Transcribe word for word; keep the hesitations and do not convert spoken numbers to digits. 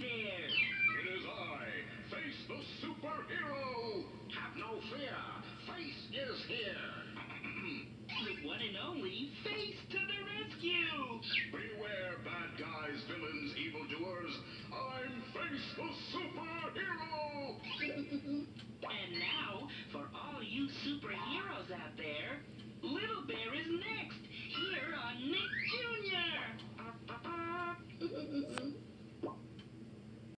fear? It is I, Face the Superhero! Have no fear. Face is here.